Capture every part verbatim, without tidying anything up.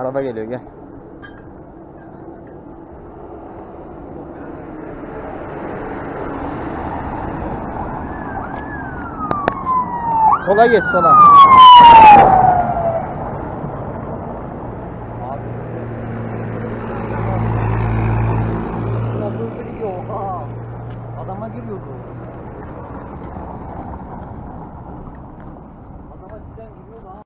Araba geliyor, gel. Sola geç, sola. Adama giriyordu. Adama cidden giriyordu ha.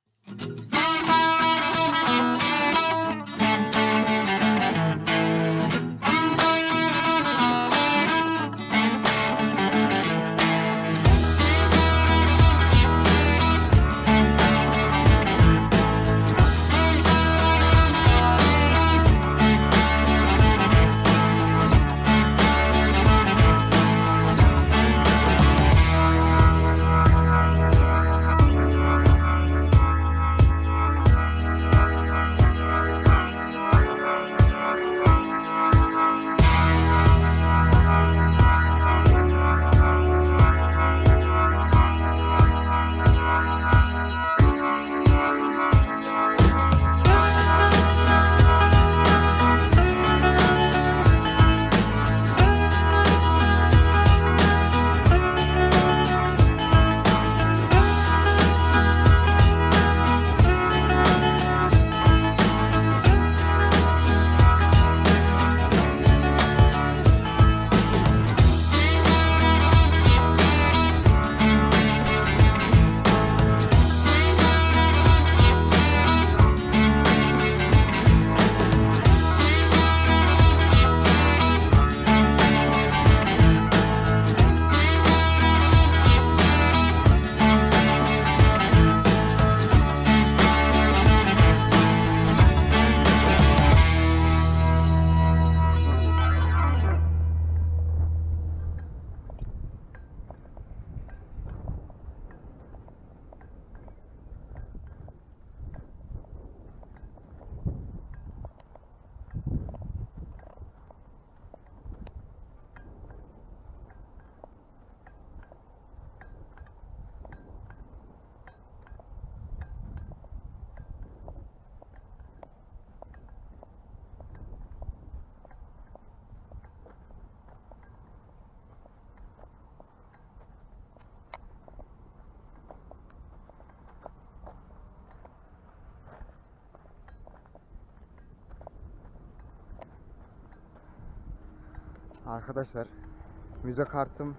Arkadaşlar, müze kartım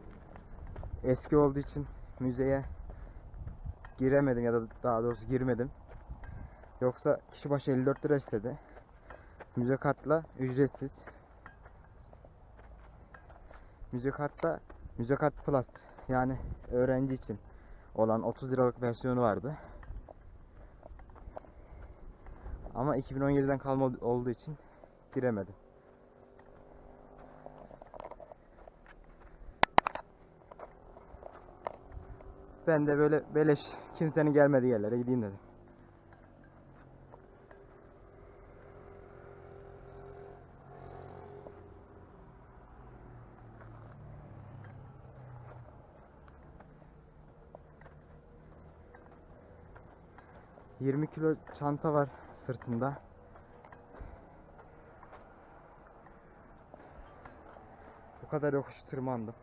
eski olduğu için müzeye giremedim, ya da daha doğrusu girmedim. Yoksa kişi başı elli dört lira istedi. Müze kartla ücretsiz. Müze kartla müze kart plus, yani öğrenci için olan otuz liralık versiyonu vardı. Ama iki bin on yediden kalma olduğu için giremedim. Ben de böyle beleş, kimsenin gelmediği yerlere gideyim dedim. yirmi kilo çanta var sırtında. Bu kadar yokuşu tırmandım.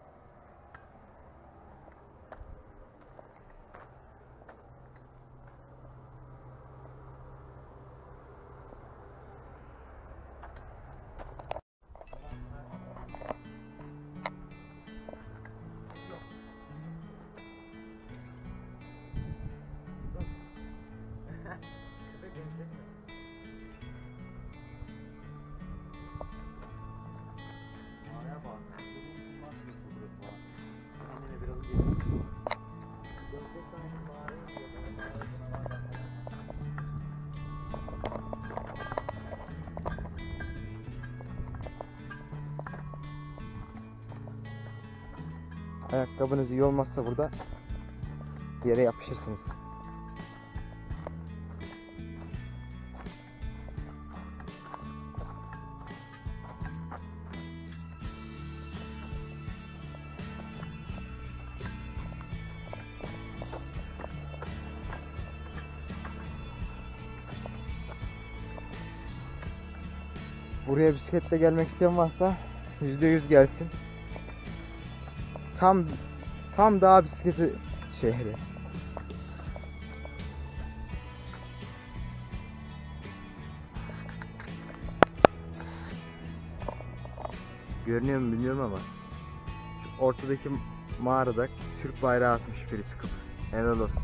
Ayakkabınız iyi olmazsa burada yere yapışırsınız. Buraya bisikletle gelmek isteyen varsa yüzde yüz gelsin. Tam tam dağ bisikleti şehri. Görünüyor mu bilmiyorum ama şu ortadaki mağarada Türk bayrağı asmış biri çıkıp. Helal olsun.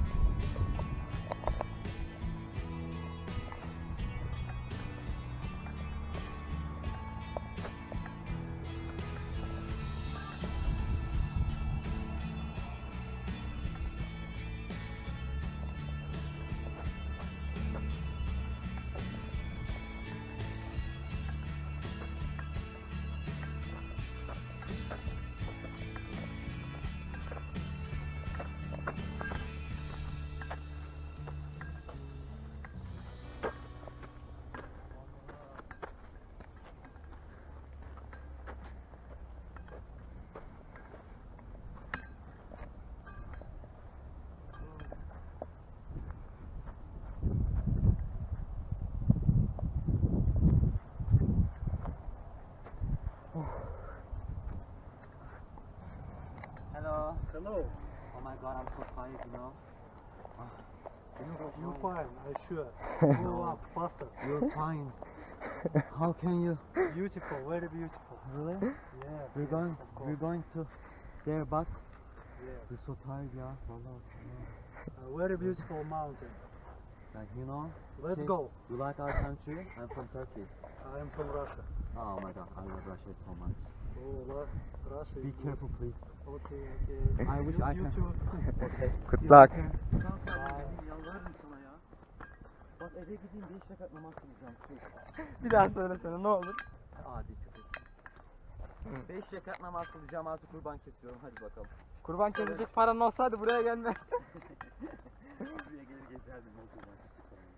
Hello. Hello. Oh my god, I'm so tired, you know. You're fine, I sure. Go up faster. You're fine. How can you? Beautiful, very beautiful. Really? Yes. We're yes, going, of course. we're going to there, but Yes. we're so tired, yeah. Vallahi. A very beautiful mountains. Like you know. Let's Okay. go. You like our country? I'm from Turkey. I am from Russia. Oh my god, I love Russia so much. Oh, love Russia. Be is good. careful, please. Okay, okay. I wish you, I you can- too. Okay. Good luck. Yalvarırım sana ya. Bak eve gideyim beş rekat namaz kılacağım. Bir daha söylesene ne olur. Adi köpek. beş rekat namaz kılacağım, artık kurban kesiyorum. Hadi bakalım. Kurban kesecek paran olsaydı buraya gelme. Buraya gelir gezerdim o kurban keseceğim.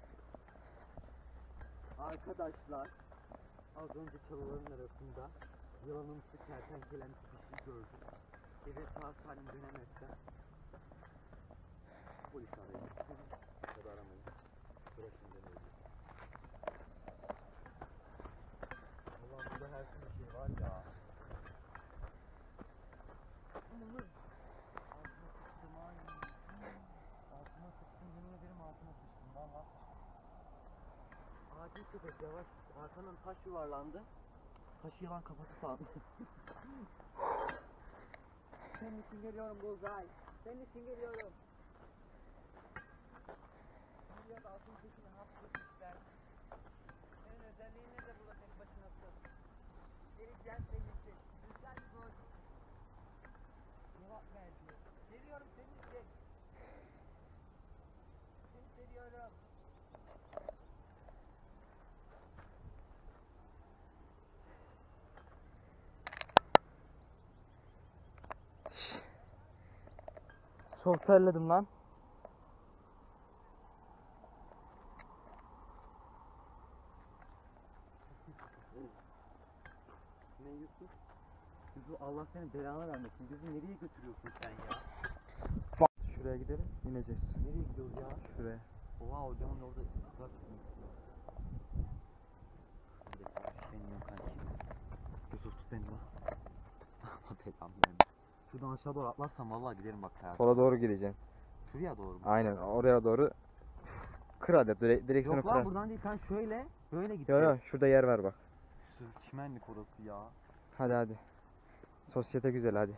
Arkadaşlar, az önce çalıların arasında yılanımsı kertenkelemsi bir şey gördüm. Eve sağ salim dönemezse polis arayın. Ya da aramayın. Bırakın demeyin. Ulan burada her türlü şey var ya. Anılır. Ağzına sıçtım ay. Ağzına sıçtım, yemin ederim ağzına sıçtım. Valla sıçtım. Acil köpek yavaş. Arkandan taş yuvarlandı. Taşı yılan kafası sandı. Senin için geliyorum Bullseye. Senin için geliyorum. Milyon altın peşine hapsetmişler. Senin özelliğin ne de burada tek başınasın. Geleceğim senin için. Güzel bir gol. Cevap ver diyor. Geliyorum senin için. Seni seviyorum. Çok terledim lan. Ne Yusuf? Yusuf Allah senin belanı vermesin. Bizi nereye götürüyorsun sen ya? Şuraya gidelim, ineceğiz. Nereye gidiyoruz ya? Şuraya. Oha hocamın orada ısrar tutmak istiyor. Benim yok kanki. Yusuf tut beni lan. Allah belanı vermesin. Şuradan aşağı doğru atlarsam vallahi giderim bak ya. Sola doğru gideceksin. Şuraya doğru mu? Aynen oraya doğru. Kır hadi dire direksiyonu Yok lan kırarsın. buradan değil, sen şöyle böyle Yo gidiyor. yo şurada yer var bak. Şu çimenlik orası ya. Hadi hadi. Sosyete güzel hadi.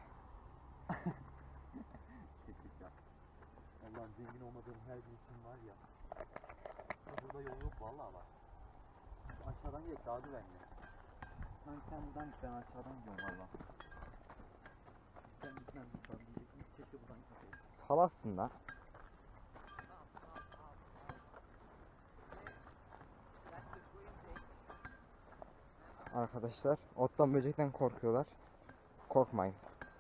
Kesinlikle ya. Allah'ım zengin olmadığım her gün için var ya. Ya burada yol yok vallahi bak. Şu aşağıdan gidelim daha güvenli. Sanki sen buradan git, ben aşağıdan gidiyorum valla. Sen gitmem buradan diyeceksin. Keşke buradan gitmeseydim. Salarsın lan. Arkadaşlar ottan böcekten korkuyorlar. Korkmayın.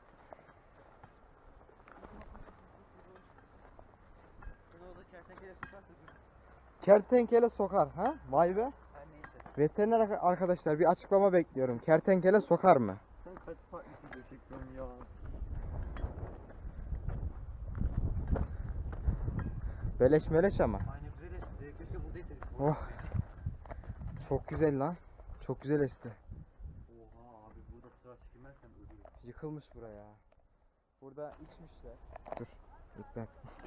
Şurada orada kertenkele sokarsa dur. Kertenkele sokar ha? Vay be. Her neyse. Veteriner ar- arkadaşlar bir açıklama bekliyorum. Kertenkele sokar mı? Sen kaç farklı video çekiyorsun ya. Beleş meleş ama. Aynı güzel esti. Keşke buradaydı. Oh. Çok güzel lan. Çok güzel esti. Oha abi burada tıraş girmezsem ölürüm. Yıkılmış buraya. Burada içmişler. Dur. Bekle.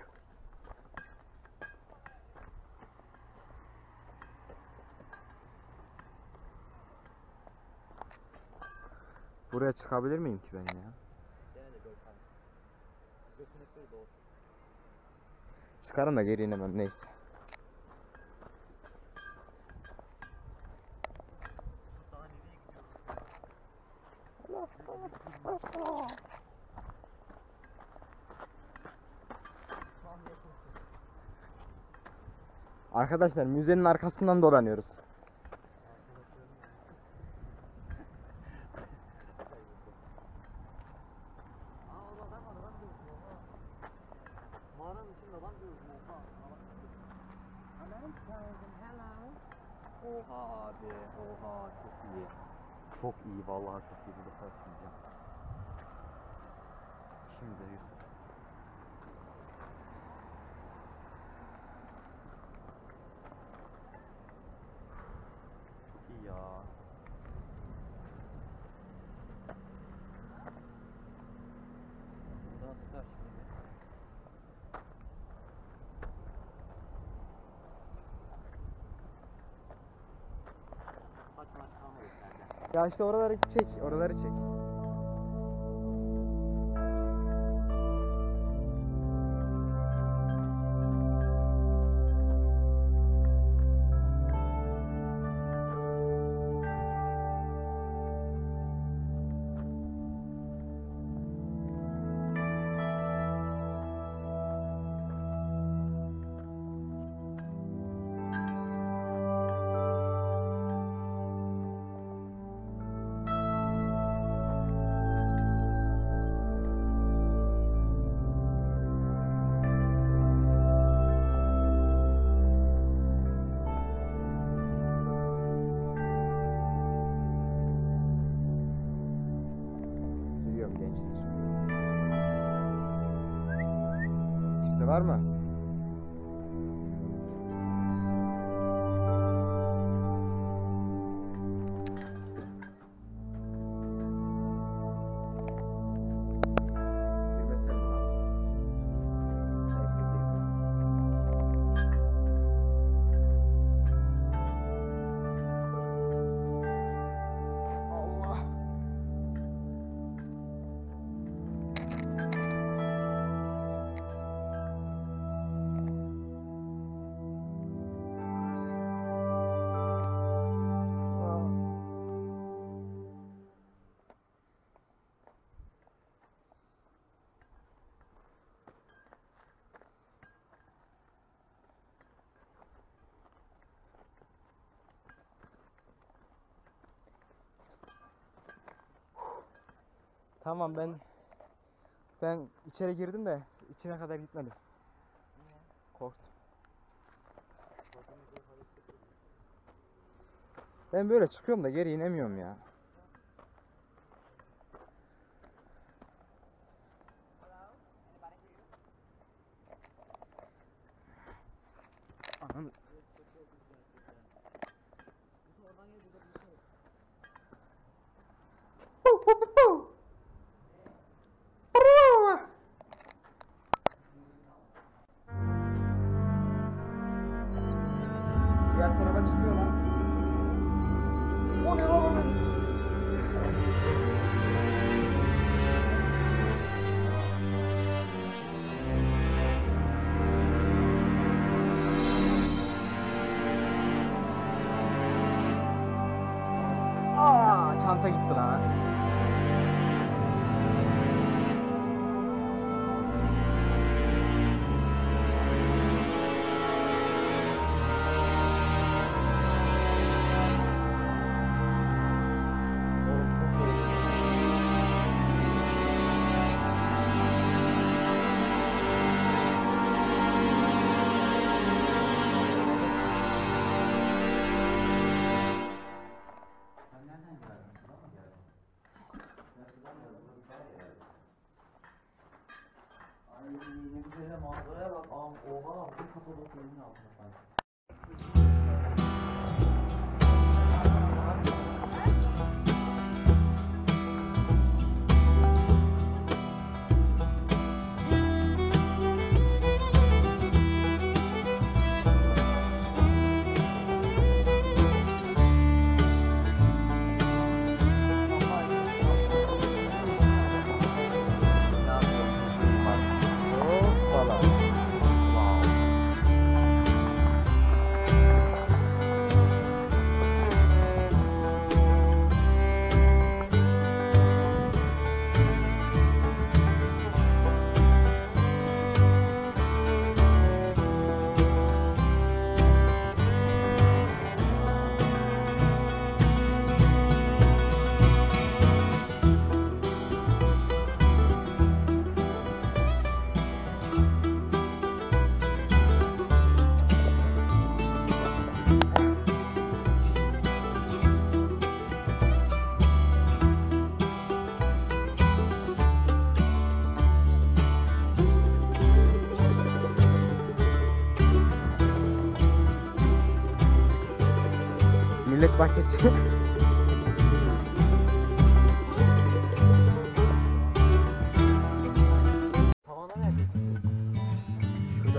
Buraya çıkabilir miyim ki ben ya? Gene de Görkem. Götünü kır da olsun. Çıkarım da geri inemem neyse. Daha nereye gidiyoruz? Arkadaşlar müzenin arkasından dolanıyoruz. Aa orada adam var lan diyorsun oha. Mağaranın içinde adam diyorsun oha. Oha abi oha çok iyi. Çok iyi vallahi çok iyi burada karşılayacağım. Şimdi Yusuf. Çok iyi ya. Burada nasıl karşılayacağım? Saç maç kalmadı sende. Ya işte oraları çek, oraları çek. Giriyorum gençler. Kimse var mı? Girmesene lan. Neyse girdim. Allah. Tamam ben ben içeri girdim de içine kadar gitmedim. Korktum. Ben böyle çıkıyorum da geri inemiyorum ya. Anam. Diğer tarafa çıkıyor lan. O ne lan? Aa, çanta gitti lan. Ay ne güzel manzaraya bak. Am oha bu kapalı köyün altında sanki. Millet bahçesi. Tavana nerede? Şurada.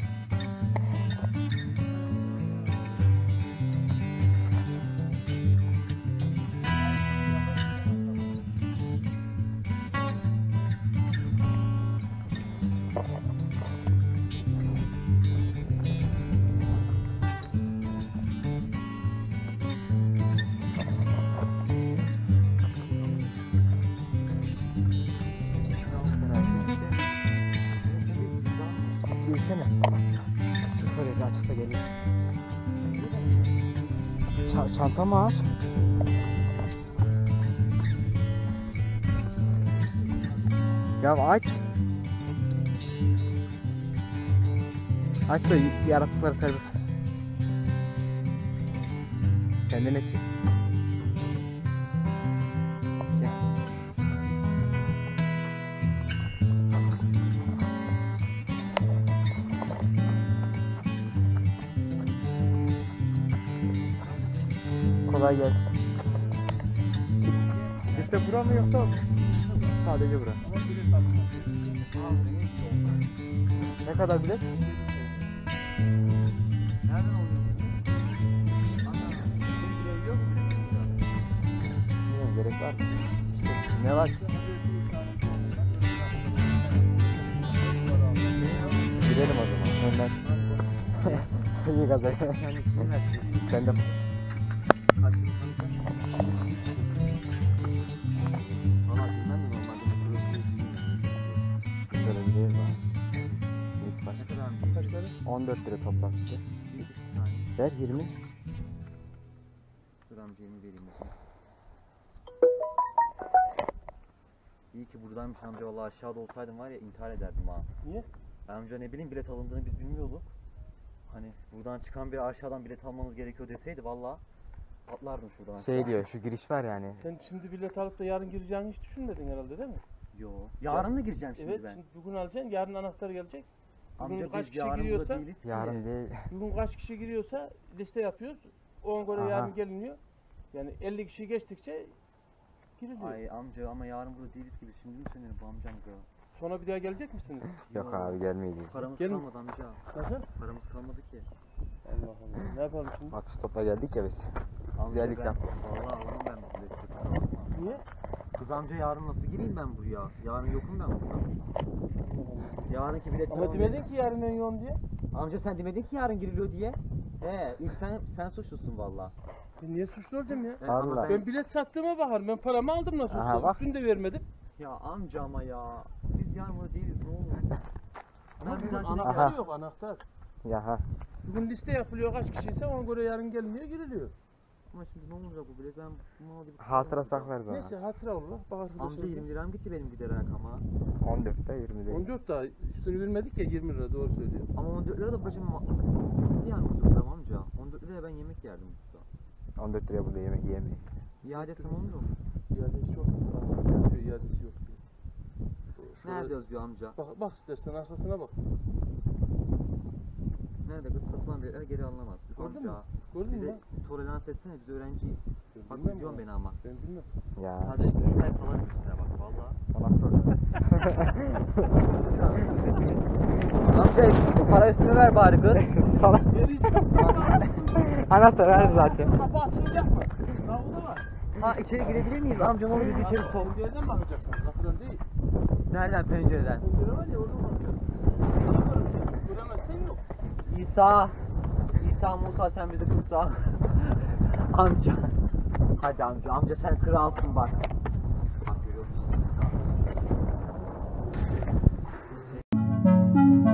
Girsene. Şöyle açılsa gelir. Ç çantamı aç. Ya aç. Aç da yaratıkları serbest. Kendine çek. Gel. Kolay gelsin. Liste bura mı yoksa sadece bura? Ne kadar bilet? Nereden alıyorsun? Ana, yok mu? Bilmiyorum, gerek var mı? Ne var? Gidelim o zaman. Önden. İyi gaza. Sen de. Valla bilmem de normalde bu burası değil. Güzel bir yer var. İlk baş. Ne kadar Kaç tane? on dört lira toplam işte. Ver yirmi. Dur amca yirmi vereyim o zaman. İyi ki buradaymış amca, valla aşağıda olsaydım var ya intihar ederdim ha. Niye? Amca ne bileyim bilet alındığını biz bilmiyorduk. Hani buradan çıkan biri aşağıdan bilet almamız gerekiyor deseydi valla atlardım şuradan aşağı. Şey diyor, şu giriş var yani. Sen şimdi bilet alıp da yarın gireceğini hiç düşünmedin herhalde değil mi? Yo. Yarın mı gireceğim şimdi Evet, ben? şimdi bugün alacaksın, yarın anahtar gelecek. Bugün Amca kaç biz kişi yarın giriyorsa, burada değiliz ki. Yarın değil. bugün kaç kişi giriyorsa liste yapıyoruz. Ona göre Aha. yarın geliniyor. Yani elli kişi geçtikçe giriliyor. Ay amca ama yarın burada değiliz ki biz, şimdi mi söylüyorum bu amcam ya? Sonra bir daha gelecek misiniz? Yok abi, gelmeyeceğiz. Paramız Gelin. kalmadı amca. Nasıl? Paramız kalmadı ki. Allah Allah. Ne yapalım şimdi? Atış topla geldik ya biz. Amca Güzellikten. ben, valla alamam ben bu bileti. kusura bakma. Niye? Kız amca yarın nasıl gireyim ben buraya? Yarın yokum ben burada. Yarınki bilet Ama demedin ki yarın en yoğun diye. Amca sen demedin ki yarın giriliyor diye. He, ilk sen sen suçlusun valla. Ben niye suçlu olacağım ya? He, ama Allah. Ben bilet sattığıma bakarım. Ben paramı aldım nasıl Aha, olsa. bak. Üstünü de vermedim. Ya amca ama ya. Biz yarın burada değiliz, ne olur. Ama Ben bir bugün dahakine anahtar Aha. yok, anahtar. Ya ha. Bugün liste yapılıyor, kaç kişiyse ona göre yarın geliniyor, giriliyor. Ama şimdi ne olacak bu bilet, ben bunu alıp Hatıra saklarız ona. Neyse hatıra olur. Bak arkadaşlar. Amca yirmi liram gitti benim giderek ama. on dörtte yirmi değil. on dört daha üstünü vermedik ya, yirmi lira, doğru söylüyor. Ama on dört lira da bacım gitti yani on dört lira amca. on dört liraya ben yemek yerdim burada. on dört liraya burada yemek yiyemeyiz. İadesi olmuyor mu? İadesi yok. Aa, diyor, iadesi yok diyor. Şöyle- Nerede yazıyor amca? Bak, bak istersen arkasına bak. Nerede kız, satılan biletler geri alınamaz. Gördün Amca, mü? Gördün mü bize lan? tolerans etsene, biz öğrenciyiz. Ben Bak bilmem üzüyorsun bunu. beni ama. Ben bilmem. Ya Hadi işte. sayı falan üstüne bak valla. Ona sor. Amca para üstüne ver bari kız. Sana Vereceğim. anahtar ver zaten. Kapı açılacak mı? Davulu var. Ha içeri girebilir miyiz? Amcam onu biz içeri sok. Pencereden bakacaksın, kapıdan değil. Nereden pencereden? Pencere var ya, oradan bakacaksın. Göremezsen yok. İsa. İsa Musa sen bizi kutsa. Amca. Hadi amca. Amca sen kralsın bak. Bak görüyor musun?